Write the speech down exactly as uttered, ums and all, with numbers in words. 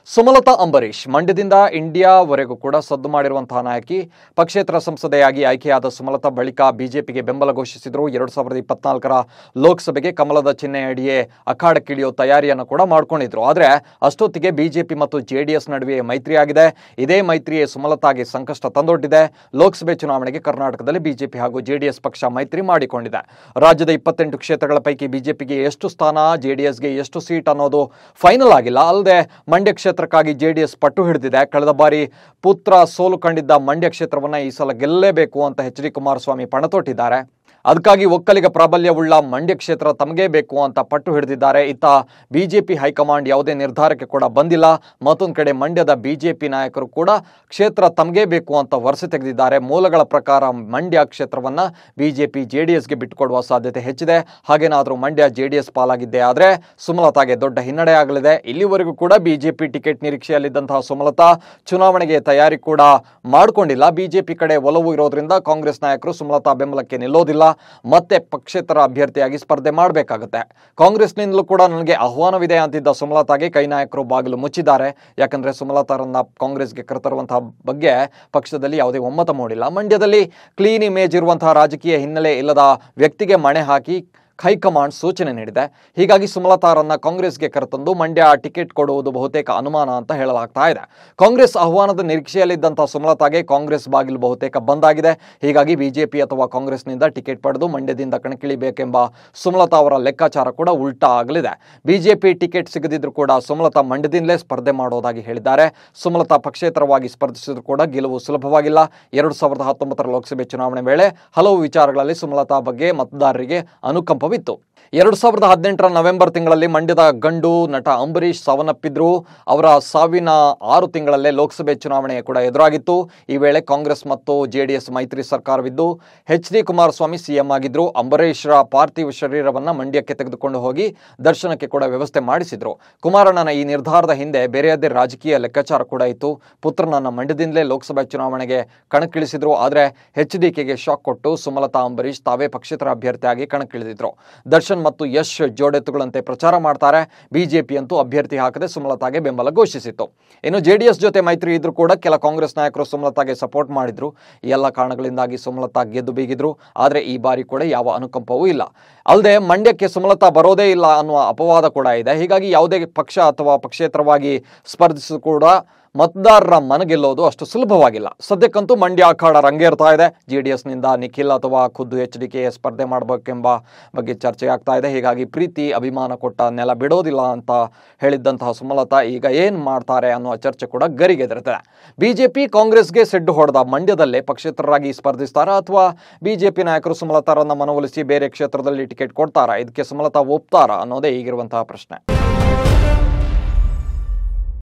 ಸುಮಲತಾ ಅಂಬರೀಶ್ ಮಂಡ್ಯದಿಂದ ಇಂಡಿಯಾವರೆಗೂ ಕೂಡ ಸದ್ದು ಮಾಡಿರುವಂತಹ ನಾಯಕಿ. ಪಕ್ಷೇತರ ಸಂಸದೆಯಾಗಿ ಆಯ್ಕೆಯಾದ ಸುಮಲತಾ ಬಳಿಕ ಬಿಜೆಪಿಗೆ ಬೆಂಬಲ ಘೋಷಿಸಿದರು. ಎರಡು ಸಾವಿರದ ಇಪ್ಪತ್ನಾಲ್ಕರ ಲೋಕಸಭೆಗೆ ಕಮಲದ ಚಿಹ್ನೆಯಡಿಯೇ ಅಖಾಡಕ್ಕಿಳಿಯೋ ತಯಾರಿಯನ್ನು ಕೂಡ ಮಾಡಿಕೊಂಡಿದ್ರು. ಆದರೆ ಅಷ್ಟೊತ್ತಿಗೆ ಬಿಜೆಪಿ ಮತ್ತು ಜೆಡಿಎಸ್ ನಡುವೆ ಮೈತ್ರಿಯಾಗಿದೆ. ಇದೇ ಮೈತ್ರಿಯೇ ಸುಮಲತಾಗೆ ಸಂಕಷ್ಟ ತಂದೊಡ್ಡಿದೆ. ಲೋಕಸಭೆ ಚುನಾವಣೆಗೆ ಕರ್ನಾಟಕದಲ್ಲಿ ಬಿಜೆಪಿ ಹಾಗೂ ಜೆಡಿಎಸ್ ಪಕ್ಷ ಮೈತ್ರಿ ಮಾಡಿಕೊಂಡಿದೆ. ರಾಜ್ಯದ ಇಪ್ಪತ್ತೆಂಟು ಕ್ಷೇತ್ರಗಳ ಪೈಕಿ ಬಿಜೆಪಿಗೆ ಎಷ್ಟು ಸ್ಥಾನ, ಜೆಡಿಎಸ್ಗೆ ಎಷ್ಟು ಸೀಟ್ ಅನ್ನೋದು ಫೈನಲ್ ಆಗಿಲ್ಲ. ಅಲ್ಲದೆ ಮಂಡ್ಯ ಕ್ಷೇತ್ರಕ್ಕಾಗಿ ಜೆಡಿಎಸ್ ಪಟ್ಟು ಹಿಡಿದಿದೆ. ಕಳೆದ ಬಾರಿ ಪುತ್ರ ಸೋಲು ಕಂಡಿದ್ದ ಮಂಡ್ಯ ಕ್ಷೇತ್ರವನ್ನ ಈ ಸಲ ಗೆಲ್ಲಲೇಬೇಕು ಅಂತ ಎಚ್ ಡಿ ಕುಮಾರಸ್ವಾಮಿ ಪಣ ತೊಟ್ಟಿದ್ದಾರೆ. ಅದಕ್ಕಾಗಿ ಒಕ್ಕಲಿಗ ಪ್ರಾಬಲ್ಯವುಳ್ಳ ಮಂಡ್ಯ ಕ್ಷೇತ್ರ ತಮಗೇ ಬೇಕು ಅಂತ ಪಟ್ಟು ಹಿಡಿದಿದ್ದಾರೆ. ಇತ್ತ ಬಿಜೆಪಿ ಹೈಕಮಾಂಡ್ ಯಾವುದೇ ನಿರ್ಧಾರಕ್ಕೆ ಕೂಡ ಬಂದಿಲ್ಲ. ಮತ್ತೊಂದು ಕಡೆ ಮಂಡ್ಯದ ಬಿಜೆಪಿ ನಾಯಕರು ಕೂಡ ಕ್ಷೇತ್ರ ತಮಗೇ ಬೇಕು ಅಂತ ವರಸೆ ತೆಗೆದಿದ್ದಾರೆ. ಮೂಲಗಳ ಪ್ರಕಾರ ಮಂಡ್ಯ ಕ್ಷೇತ್ರವನ್ನ ಬಿಜೆಪಿ ಜೆಡಿಎಸ್ಗೆ ಬಿಟ್ಟುಕೊಡುವ ಸಾಧ್ಯತೆ ಹೆಚ್ಚಿದೆ. ಹಾಗೇನಾದರೂ ಮಂಡ್ಯ ಜೆಡಿಎಸ್ ಪಾಲಾಗಿದ್ದೇ ಆದರೆ ಸುಮಲತಾಗೆ ದೊಡ್ಡ ಹಿನ್ನಡೆ ಆಗಲಿದೆ. ಇಲ್ಲಿವರೆಗೂ ಕೂಡ ಬಿಜೆಪಿ ಟಿಕೆಟ್ ನಿರೀಕ್ಷೆಯಲ್ಲಿದ್ದಂತಹ ಸುಮಲತಾ ಚುನಾವಣೆಗೆ ತಯಾರಿ ಕೂಡ ಮಾಡಿಕೊಂಡಿಲ್ಲ. ಬಿಜೆಪಿ ಕಡೆ ಒಲವು ಇರೋದ್ರಿಂದ ಕಾಂಗ್ರೆಸ್ ನಾಯಕರು ಸುಮಲತಾ ಬೆಂಬಲಕ್ಕೆ ನಿಲ್ಲೋದಿಲ್ಲ. ಮತ್ತೆ ಪಕ್ಷೇತರ ಅಭ್ಯರ್ಥಿಯಾಗಿ ಸ್ಪರ್ಧೆ ಮಾಡಬೇಕಾಗುತ್ತೆ. ಕಾಂಗ್ರೆಸ್ನಿಂದಲೂ ಕೂಡ ನನಗೆ ಆಹ್ವಾನವಿದೆ ಅಂತಿದ್ದ ಸುಮಲತಾಗೆ ಕೈ ನಾಯಕರು ಬಾಗಿಲು ಮುಚ್ಚಿದ್ದಾರೆ. ಯಾಕಂದ್ರೆ ಸುಮಲತಾರನ್ನ ಕಾಂಗ್ರೆಸ್ಗೆ ಕರೆತರುವಂತಹ ಬಗ್ಗೆ ಪಕ್ಷದಲ್ಲಿ ಯಾವುದೇ ಒಮ್ಮತ ಮೂಡಿಲ್ಲ. ಮಂಡ್ಯದಲ್ಲಿ ಕ್ಲೀನ್ ಇಮೇಜ್ ಇರುವಂತಹ ರಾಜಕೀಯ ಹಿನ್ನೆಲೆ ಇಲ್ಲದ ವ್ಯಕ್ತಿಗೆ ಮಣೆ ಹಾಕಿ ಹೈಕಮಾಂಡ್ ಸೂಚನೆ ನೀಡಿದೆ. ಹೀಗಾಗಿ ಸುಮಲತಾರನ್ನ ಕಾಂಗ್ರೆಸ್ಗೆ ಕರೆತಂದು ಮಂಡ್ಯ ಟಿಕೆಟ್ ಕೊಡುವುದು ಬಹುತೇಕ ಅನುಮಾನ ಅಂತ ಹೇಳಲಾಗ್ತಾ ಇದೆ. ಕಾಂಗ್ರೆಸ್ ಆಹ್ವಾನದ ನಿರೀಕ್ಷೆಯಲ್ಲಿದ್ದಂತಹ ಸುಮಲತಾಗೆ ಕಾಂಗ್ರೆಸ್ ಬಾಗಿಲು ಬಹುತೇಕ ಬಂದಾಗಿದೆ. ಹೀಗಾಗಿ ಬಿಜೆಪಿ ಅಥವಾ ಕಾಂಗ್ರೆಸ್ನಿಂದ ಟಿಕೆಟ್ ಪಡೆದು ಮಂಡ್ಯದಿಂದ ಕಣಕ್ಕಿಳಿಬೇಕೆಂಬ ಸುಮಲತಾ ಅವರ ಲೆಕ್ಕಾಚಾರ ಕೂಡ ಉಲ್ಟಾ ಆಗಲಿದೆ. ಬಿಜೆಪಿ ಟಿಕೆಟ್ ಸಿಗದಿದ್ರೂ ಕೂಡ ಸುಮಲತಾ ಮಂಡ್ಯದಿಂದಲೇ ಸ್ಪರ್ಧೆ ಮಾಡೋದಾಗಿ ಹೇಳಿದ್ದಾರೆ. ಸುಮಲತಾ ಪಕ್ಷೇತರವಾಗಿ ಸ್ಪರ್ಧಿಸಿದ್ರು ಕೂಡ ಗೆಲುವು ಸುಲಭವಾಗಿಲ್ಲ. ಎರಡು ಸಾವಿರದ ಹತ್ತೊಂಬತ್ತರ ಲೋಕಸಭೆ ಚುನಾವಣೆ ವೇಳೆ ಹಲವು ವಿಚಾರಗಳಲ್ಲಿ ಸುಮಲತಾ ಬಗ್ಗೆ ಮತದಾರರಿಗೆ ಅನುಕಂಪ ವಿತ್ತು. ಎರಡು ಸಾವಿರದ ಹದಿನೆಂಟರ ನವೆಂಬರ್ ತಿಂಗಳಲ್ಲಿ ಮಂಡ್ಯದ ಗಂಡು ನಟ ಅಂಬರೀಶ್ ಸಾವನ್ನಪ್ಪಿದ್ರು. ಅವರ ಸಾವಿನ ಆರು ತಿಂಗಳಲ್ಲೇ ಲೋಕಸಭೆ ಚುನಾವಣೆ ಕೂಡ ಎದುರಾಗಿತ್ತು. ಈ ವೇಳೆ ಕಾಂಗ್ರೆಸ್ ಮತ್ತು ಜೆಡಿಎಸ್ ಮೈತ್ರಿ ಸರ್ಕಾರವಿದ್ದು ಎಚ್ ಡಿ ಕುಮಾರಸ್ವಾಮಿ ಸಿಎಂ ಆಗಿದ್ರು. ಅಂಬರೀಶ್ರ ಪಾರ್ಥಿವ ಶರೀರವನ್ನ ಮಂಡ್ಯಕ್ಕೆ ತೆಗೆದುಕೊಂಡು ಹೋಗಿ ದರ್ಶನಕ್ಕೆ ಕೂಡ ವ್ಯವಸ್ಥೆ ಮಾಡಿಸಿದ್ರು. ಕುಮಾರಣ್ಣನ ಈ ನಿರ್ಧಾರದ ಹಿಂದೆ ಬೇರೆಯದೇ ರಾಜಕೀಯ ಲೆಕ್ಕಾಚಾರ ಕೂಡ ಇತ್ತು. ಪುತ್ರನನ್ನ ಮಂಡ್ಯದಿಂದಲೇ ಲೋಕಸಭೆ ಚುನಾವಣೆಗೆ ಕಣಕ್ಕಿಳಿಸಿದ್ರು. ಆದರೆ ಎಚ್ ಡಿ ಕೆಗೆ ಶಾಕ್ ಕೊಟ್ಟು ಸುಮಲತಾ ಅಂಬರೀಶ್ ತಾವೇ ಪಕ್ಷೇತರ ಅಭ್ಯರ್ಥಿಯಾಗಿ ಕಣಕ್ಕಿಳಿದಿದ್ರು. ದರ್ಶನ್ ಮತ್ತು ಯಶ್ ಜೋಡೆತ್ತುಗಳಂತೆ ಪ್ರಚಾರ ಮಾಡ್ತಾರೆ. ಬಿಜೆಪಿ ಅಂತೂ ಅಭ್ಯರ್ಥಿ ಹಾಕದೆ ಸುಮಲತಾಗೆ ಬೆಂಬಲ ಘೋಷಿಸಿತ್ತು. ಇನ್ನು ಜೆಡಿಎಸ್ ಜೊತೆ ಮೈತ್ರಿ ಇದ್ರೂ ಕೂಡ ಕೆಲ ಕಾಂಗ್ರೆಸ್ ನಾಯಕರು ಸುಮಲತಾಗೆ ಸಪೋರ್ಟ್ ಮಾಡಿದ್ರು. ಈ ಎಲ್ಲ ಕಾರಣಗಳಿಂದಾಗಿ ಸುಮಲತಾ ಗೆದ್ದು ಬೀಗಿದ್ರು. ಆದರೆ ಈ ಬಾರಿ ಕೂಡ ಯಾವ ಅನುಕಂಪವೂ ಇಲ್ಲ. ಅಲ್ಲದೆ ಮಂಡ್ಯಕ್ಕೆ ಸುಮಲತಾ ಬರೋದೇ ಇಲ್ಲ ಅನ್ನುವ ಅಪವಾದ ಕೂಡ ಇದೆ. ಹೀಗಾಗಿ ಯಾವುದೇ ಪಕ್ಷ ಅಥವಾ ಪಕ್ಷೇತರವಾಗಿ ಸ್ಪರ್ಧಿಸಲು ಕೂಡ ಮತದಾರರ ಮನಗೆಲ್ಲೋದು ಅಷ್ಟು ಸುಲಭವಾಗಿಲ್ಲ. ಸದ್ಯಕ್ಕಂತೂ ಮಂಡ್ಯ ಅಖಾಡ ರಂಗೇರ್ತಾ ಇದೆ. ಜೆಡಿಎಸ್ನಿಂದ ನಿಖಿಲ್ ಅಥವಾ ಖುದ್ದು ಎಚ್ ಡಿ ಕೆ ಸ್ಪರ್ಧೆ ಮಾಡಬೇಕೆಂಬ ಬಗ್ಗೆ ಚರ್ಚೆ ಆಗ್ತಾ ಇದೆ. ಹೀಗಾಗಿ ಪ್ರೀತಿ ಅಭಿಮಾನ ಕೊಟ್ಟ ನೆಲ ಬಿಡೋದಿಲ್ಲ ಅಂತ ಹೇಳಿದ್ದಂತಹ ಸುಮಲತಾ ಈಗ ಏನ್ ಮಾಡ್ತಾರೆ ಅನ್ನುವ ಚರ್ಚೆ ಕೂಡ ಗರಿಗೆದರಿದೆ. ಬಿಜೆಪಿ ಕಾಂಗ್ರೆಸ್ಗೆ ಸೆಡ್ಡು ಹೊಡೆದ ಮಂಡ್ಯದಲ್ಲೇ ಪಕ್ಷೇತರರಾಗಿ ಸ್ಪರ್ಧಿಸ್ತಾರಾ ಅಥವಾ ಬಿಜೆಪಿ ನಾಯಕರು ಸುಮಲತಾರನ್ನ ಮನವೊಲಿಸಿ ಬೇರೆ ಕ್ಷೇತ್ರದಲ್ಲಿ ಟಿಕೆಟ್ ಕೊಡ್ತಾರಾ? ಇದಕ್ಕೆ ಸುಮಲತಾ ಒಪ್ತಾರಾ ಅನ್ನೋದೇ ಈಗಿರುವಂತಹ ಪ್ರಶ್ನೆ.